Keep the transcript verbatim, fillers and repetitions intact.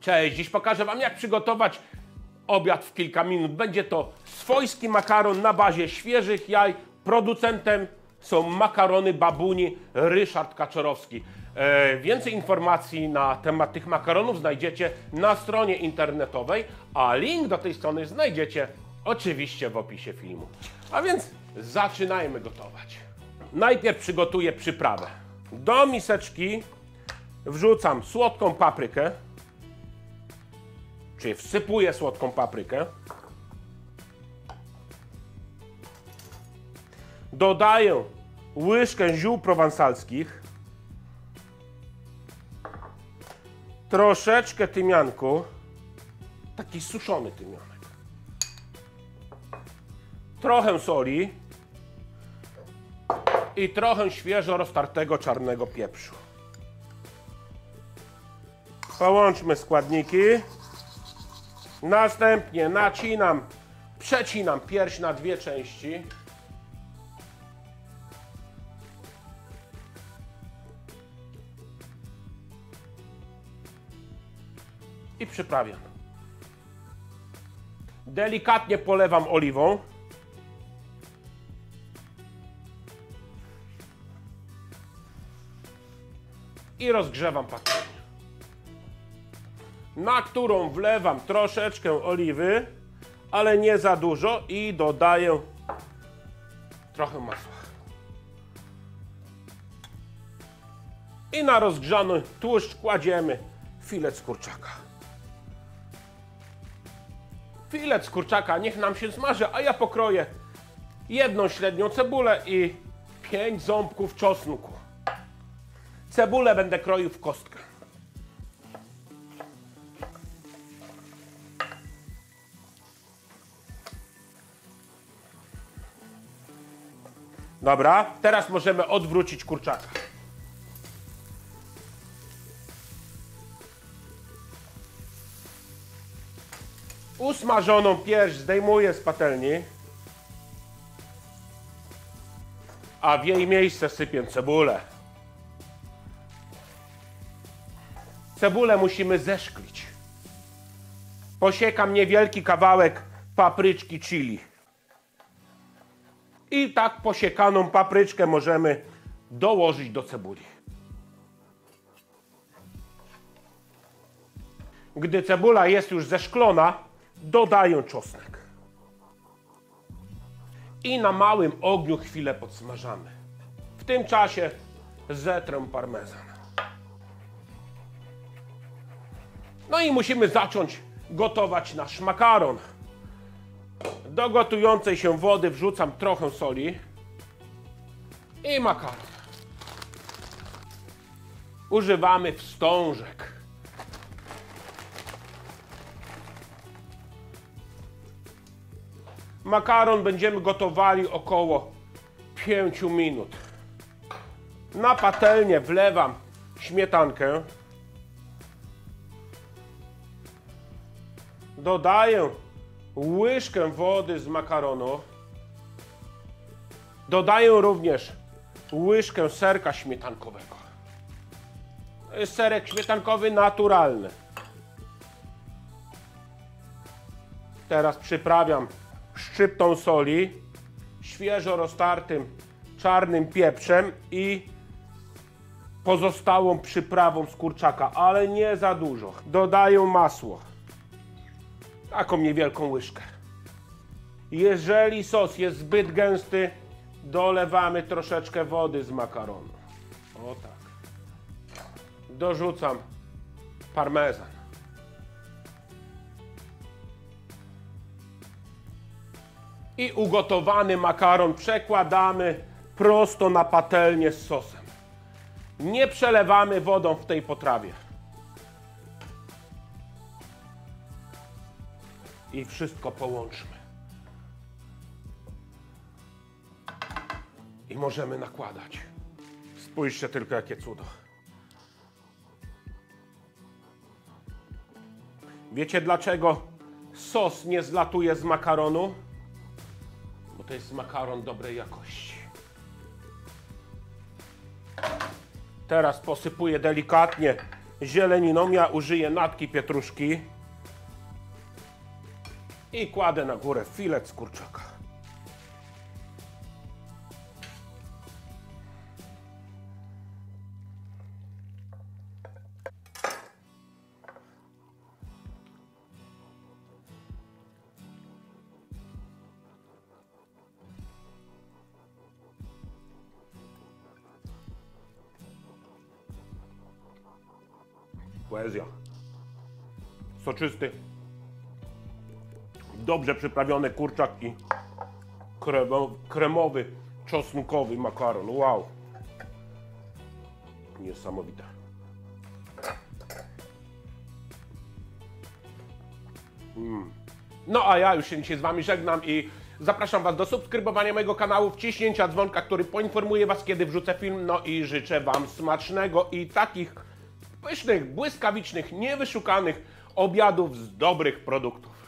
Cześć, dziś pokażę wam, jak przygotować obiad w kilka minut. Będzie to swojski makaron na bazie świeżych jaj. Producentem są makarony Babuni Ryszard Kaczorowski. E, więcej informacji na temat tych makaronów znajdziecie na stronie internetowej, a link do tej strony znajdziecie oczywiście w opisie filmu. A więc zaczynajmy gotować. Najpierw przygotuję przyprawę. Do miseczki wrzucam słodką paprykę, czyli wsypuję słodką paprykę. Dodaję łyżkę ziół prowansalskich, troszeczkę tymianku, taki suszony tymianek, trochę soli i trochę świeżo roztartego czarnego pieprzu. Połączmy składniki. Następnie nacinam, przecinam pierś na dwie części. I przyprawiam. Delikatnie polewam oliwą. I rozgrzewam patelnię, na którą wlewam troszeczkę oliwy, ale nie za dużo, i dodaję trochę masła. I na rozgrzany tłuszcz kładziemy filet z kurczaka. Filet z kurczaka niech nam się smaży, a ja pokroję jedną średnią cebulę i pięć ząbków czosnku. Cebulę będę kroił w kostkę. Dobra, teraz możemy odwrócić kurczaka. Usmażoną pierś zdejmuję z patelni, a w jej miejsce sypię cebulę. Cebulę musimy zeszklić. Posiekam niewielki kawałek papryczki chili. I tak posiekaną papryczkę możemy dołożyć do cebuli. Gdy cebula jest już zeszklona, dodaję czosnek. I na małym ogniu chwilę podsmażamy. W tym czasie zetrę parmezan. No i musimy zacząć gotować nasz makaron. Do gotującej się wody wrzucam trochę soli i makaron. Używamy wstążek. Makaron będziemy gotowali około pięć minut. Na patelnię wlewam śmietankę. Dodaję łyżkę wody z makaronu. Dodaję również łyżkę serka śmietankowego. To jest serek śmietankowy naturalny. Teraz przyprawiam szczyptą soli, świeżo roztartym czarnym pieprzem i pozostałą przyprawą z kurczaka, ale nie za dużo. Dodaję masło. Taką niewielką łyżkę. Jeżeli sos jest zbyt gęsty, dolewamy troszeczkę wody z makaronu. O tak. Dorzucam parmezan. I ugotowany makaron przekładamy prosto na patelnię z sosem. Nie przelewamy wodą w tej potrawie. I wszystko połączmy. I możemy nakładać. Spójrzcie tylko, jakie cudo. Wiecie, dlaczego sos nie zlatuje z makaronu? Bo to jest makaron dobrej jakości. Teraz posypuję delikatnie zieleniną. Ja użyję natki pietruszki. I kładę na górę filet z kurczaka. Poezja. Soczysty, dobrze przyprawiony kurczak i kremowy, kremowy, czosnkowy makaron. Wow. Niesamowite. Mm. No a ja już się dzisiaj z Wami żegnam i zapraszam Was do subskrybowania mojego kanału, wciśnięcia dzwonka, który poinformuje Was, kiedy wrzucę film. No i życzę Wam smacznego i takich pysznych, błyskawicznych, niewyszukanych obiadów z dobrych produktów.